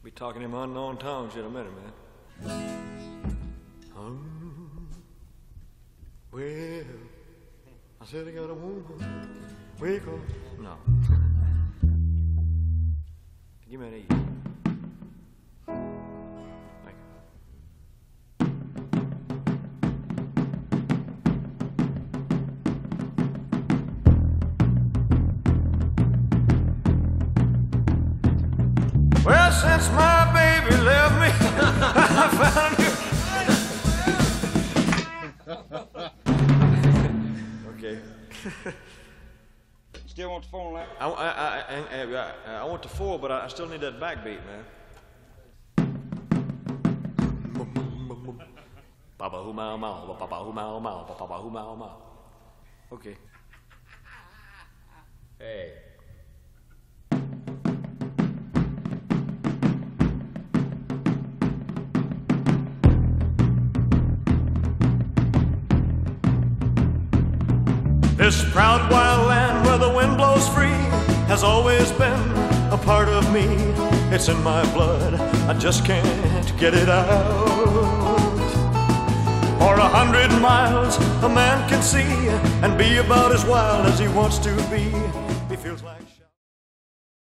Be talking in unknown tongues in a minute, man. Well, I said I got a woman. Wake up. No. Give me an E. Thank you. Well, since my baby left me, I found you. Okay. Still want the phone line? I want the 4, but I still need that backbeat, man. Papa who mau mau, papa who mau mau, papa who mau mau. Okay. Hey. This proud wild land where the wind blows free has always been a part of me. It's in my blood, I just can't get it out. For 100 miles a man can see and be about as wild as he wants to be. He feels like